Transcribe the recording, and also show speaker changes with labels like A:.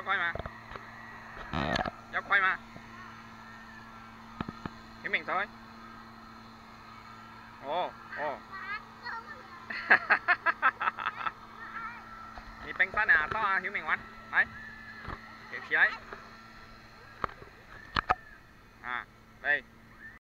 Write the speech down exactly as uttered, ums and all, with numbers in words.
A: coi mà. Cho coi mà. Hiểu mình thôi. Ồ, ồ. Ni bánh phát nè, to hiểu mình quán. Đấy. Kiểu khí ấy. À, đây.